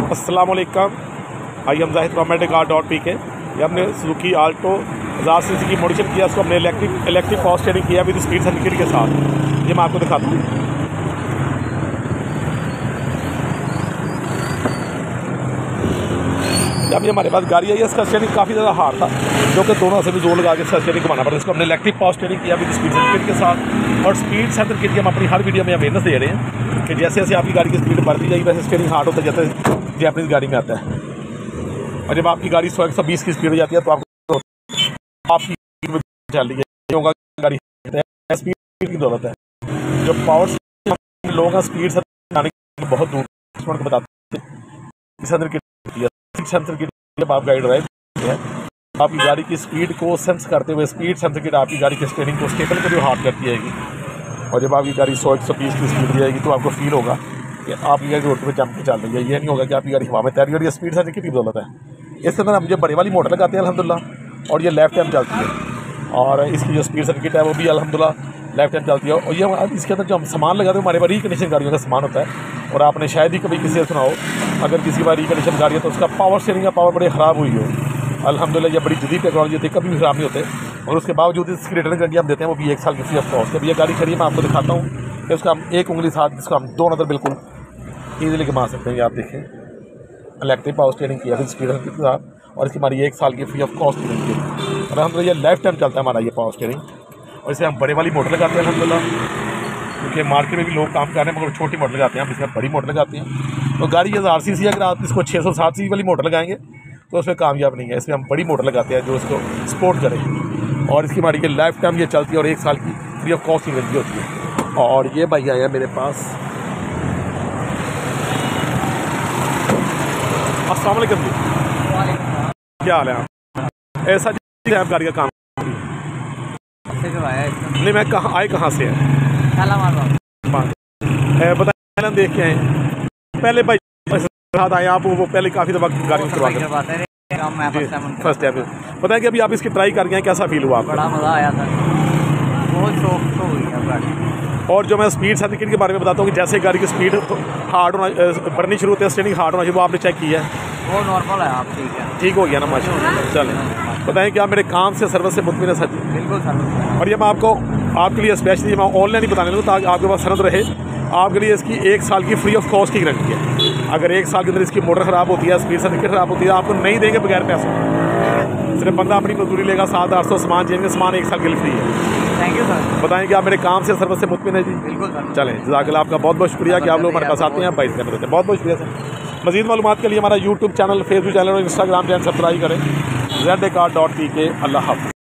अस्सलाम वालेकुम। I am Zahid from medicar.pk। ये हमने सुजुकी आल्टो 1000 सीसी की मॉडिफिकेशन किया, उसको हमने इलेक्ट्रिक पावर स्टीयरिंग किया विद स्पीड सर्टिफिकेट के साथ। ये मैं आपको दिखाता हूँ। जब ये हमारे पास गाड़ी आई है, इसका स्टीयरिंग काफ़ी ज़्यादा हार्ड था, जो कि दोनों से भी जोर लगा के इसका स्टीयरिंग घुमाना पड़ा। इसको हमने इलेक्ट्रिक पावर स्टीयरिंग किया विद स्पीड सर्टिफिकेट के साथ। और स्पीड सर्टिफिकेट की हम अपनी हर वीडियो में अवेयरनेस दे रहे हैं कि जैसे जैसे आपकी गाड़ी की स्पीड बढ़ती जाएगी वैसे स्टीयरिंग हार्ड होता जाता है, जैपनीज गाड़ी में आता है। और जब आपकी गाड़ी 100-120 की स्पीड हो जाती है तो आपकी चल रही है होगा गाड़ी स्पीड की जरूरत है। जो पावर लोगों का स्पीड से बहुत दूर को बताते हैं। जब आप गाड़ी ड्राइव है, आपकी गाड़ी की स्पीड को सेंस करते हुए स्पीड सर्टिफिकेट आपकी गाड़ी के स्टीयरिंग को स्टेबल को हार्ड करती जाएगी। और जब आपकी गाड़ी 100-120 की स्पीड जाएगी तो आपको फील होगा कि आपकी गाड़ी रोड पे जम के चल रही है। ये नहीं होगा कि आपकी गाड़ी हवा में तैर रही है। स्पीड सर्टिफिकेट की जरूरत है। इसके अंदर हम जो बड़े वाली मोटर लगाते हैं अल्हम्दुलिल्लाह, और ये लेफ्ट हैंड चलती है। और इसकी जो स्पीड सर्टिफिकेट है वो भी अल्हम्दुलिल्लाह लेफ्ट हैंड चलती है। और ये इसके अंदर जो हम सामान लगाते हैं हमारे पास रिकंडीशन गाड़ियों का सामान होता है। और आपने शायद ही कभी किसी से सुना हो, अगर किसी बार रिकंडीशन गाड़ी है तो उसका पावर स्टीयरिंग का पावर बड़ी ख़राब हुई हो। अल्हम्दुलिल्लाह ये बड़ी जदीद टेक्नोलॉजी होती है, कभी भी ख़राब नहीं होते। और उसके बावजूद इसकी रिटर्न गारंटी हम देते हैं, वो भी 1 साल की फ्री ऑफ कॉस्ट। जब ये गाड़ी खड़ी है मैं आपको दिखाता हूँ कि उसका हम एक उंगली साथ जिसको हम 2 नज़र बिल्कुल ईजिली घुमा सकते हैं। ये आप देखें, इलेक्ट्रिक पावर स्टीयरिंग किया फिर स्पीड के साथ, और इसकी हमारी 1 साल की फ्री ऑफ कॉस्ट मिलती है। और हम ये लेफ्ट हैंड चलता है हमारा ये पावर स्टीयरिंग। और इसे हम बड़े वाली मोटर लगाते हैं अल्हम्दुलिल्लाह, क्योंकि मार्केट में भी लोग काम कर रहे हैं मगर छोटी मोटर लगाते हैं, हम इसमें बड़ी मोटर लगाते हैं। तो गाड़ी 1000 सीसी, अगर आप इसको 607 सीसी वाली मोटर लगाएंगे तो उसमें कामयाब नहीं है। इसमें हम बड़ी मोटर लगाते हैं जो इसको सपोर्ट करें। और इसकी हमारी लाइफ टाइम ये चलती है और 1 साल की फ्री ऑफ कॉस्ट की गारंटी होती है। और ये भाई आया मेरे पास। अस्सलाम वालेकुम जी, क्या हाल है आप? ऐसा जी आप गाड़ी का काम नहीं, मैं कहाँ से है बताया देख के आए पहले भाई साथ आए आप। वो पहले काफ़ी दफ़ा गाड़ी करवाते फर्स्ट टाइम बताएं कि अभी आप इसकी ट्राई कर गए हैं, कैसा फील हुआ आपको? बड़ा मज़ा आया था, बहुत शौक तो हुई है गाड़ी। और जो मैं स्पीड सर्टिफिकेट के बारे में बताता हूँ कि जैसे गाड़ी की स्पीड हार्ड होना बढ़नी शुरू होती है, स्टीयरिंग हार्ड होना शुरू, वो आपने चेक किया है? वो नॉर्मल है, आप ठीक है, ठीक हो गया ना माशाल्लाह। चलें बताएं कि आप मेरे काम से सर्विस से मुतमिन है सर? बिल्कुल सर। और ये मैं आपको आपके लिए स्पेशली मैं ऑनलाइन ही बताने लूँ ताकि आपके पास सनद रहे। आपके लिए इसकी 1 साल की फ्री ऑफ कॉस्ट की गारंटी है। अगर 1 साल के अंदर इसकी मोटर ख़राब होती है, स्पीड सर्टिफिकेट ख़राब होती है, आपको नहीं देंगे बगैर पैसों। सिर्फ बंदा अपनी मजदूरी लेगा, 700-800 सामान चेंज, सामान 1 साल के लिए फ्री है। Thank you sir. बताएं कि आप मेरे काम से सर्विस से मुतमिन है जी? बिल्कुल सर। चलें जज़ाकल्लाह, आपका बहुत बहुत शुक्रिया कि आप लोग हमारे पास आते हैं, बाइट करते हैं। बहुत बहुत शुक्रिया सर। मज़ीद मालूमात के लिए हमारा यूट्यूब चैनल, फेसबुक चैनल और इंस्टाग्राम चैनल सब्सक्राइब करें। medicar.pk। अल्लाह हाफ़िज़।